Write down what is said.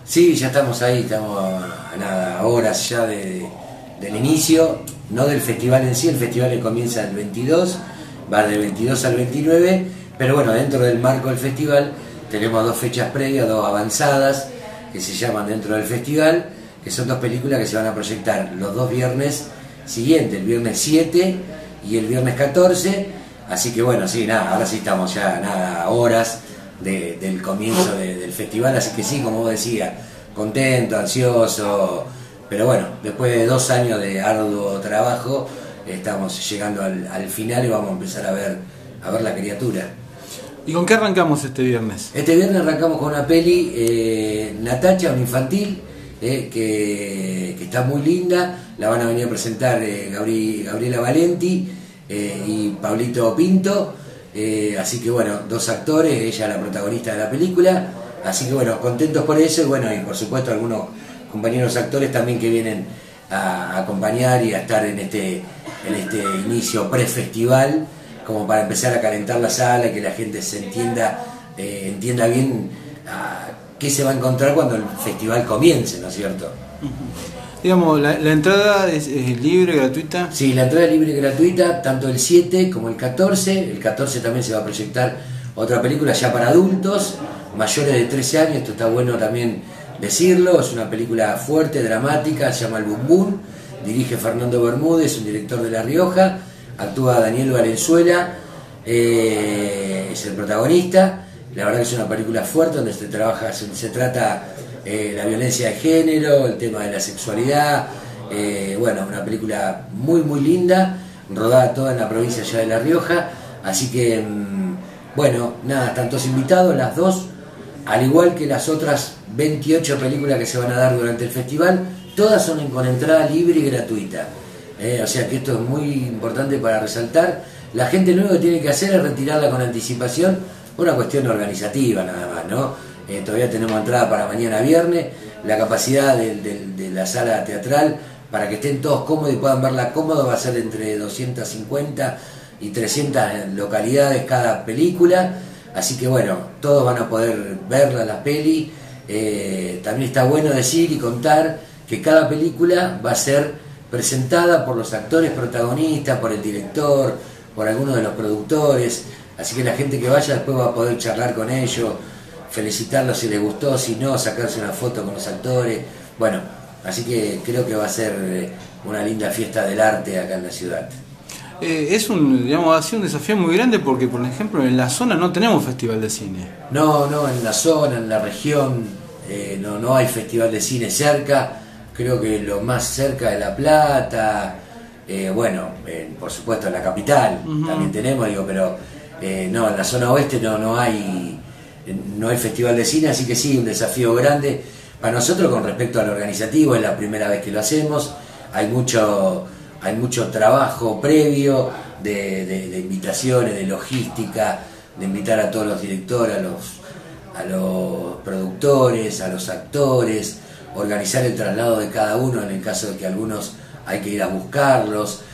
Sí, ya estamos ahí, estamos a nada, a horas ya del inicio, no del festival en sí. El festival comienza el 22, va del 22 al 29, pero bueno, dentro del marco del festival tenemos dos fechas previas, dos avanzadas, que se llaman dentro del festival, que son dos películas que se van a proyectar los dos viernes siguientes, el viernes 7 y el viernes 14, así que bueno, sí, nada, ahora sí estamos ya nada, a horas del comienzo del festival, así que sí, como vos decías, contento, ansioso, pero bueno, después de 2 años de arduo trabajo, estamos llegando al final y vamos a empezar a ver la criatura. ¿Y con qué arrancamos este viernes? Este viernes arrancamos con una peli, Natacha, un infantil, que está muy linda, la van a venir a presentar Gabriela Valenti y Pablito Pinto. Así que bueno, dos actores, ella la protagonista de la película, así que bueno, contentos por eso, y bueno, y por supuesto algunos compañeros actores también que vienen a acompañar y a estar en este inicio pre-festival, como para empezar a calentar la sala y que la gente se entienda bien qué se va a encontrar cuando el festival comience, ¿no es cierto? Digamos, la entrada es libre, gratuita. Sí, la entrada es libre y gratuita, tanto el 7 como el 14. El 14 también se va a proyectar otra película ya para adultos, mayores de 13 años, esto está bueno también decirlo. Es una película fuerte, dramática, se llama El Bum Bum, dirige Fernando Bermúdez, un director de La Rioja, actúa Daniel Valenzuela, es el protagonista. La verdad que es una película fuerte donde se trata la violencia de género, el tema de la sexualidad, bueno, una película muy muy linda, rodada toda en la provincia ya de La Rioja, así que bueno, nada, están todos invitados, las dos, al igual que las otras 28 películas que se van a dar durante el festival, todas son con entrada libre y gratuita, o sea que esto es muy importante para resaltar. La gente lo único que tiene que hacer es retirarla con anticipación, una cuestión organizativa nada más, ¿no? Todavía tenemos entrada para mañana viernes, la capacidad de la sala teatral para que estén todos cómodos y puedan verla cómodo va a ser entre 250 y 300 localidades cada película, así que bueno, todos van a poder verla la peli. También está bueno decir y contar que cada película va a ser presentada por los actores protagonistas, por el director, por algunos de los productores, así que la gente que vaya después va a poder charlar con ellos, felicitarlos si les gustó, si no, sacarse una foto con los actores. Bueno, así que creo que va a ser una linda fiesta del arte acá en la ciudad. Es digamos, ha sido un desafío muy grande porque, por ejemplo, en la zona no tenemos festival de cine. No, en la zona, en la región, no hay festival de cine cerca. Creo que lo más cerca de La Plata, bueno, por supuesto en la capital también tenemos, pero no, en la zona oeste no hay festival de cine, así que sí, un desafío grande para nosotros con respecto al organizativo. Es la primera vez que lo hacemos, hay mucho trabajo previo de invitaciones, de logística, de invitar a todos los directores, a los productores, a los actores, organizar el traslado de cada uno en el caso de que algunos hay que ir a buscarlos.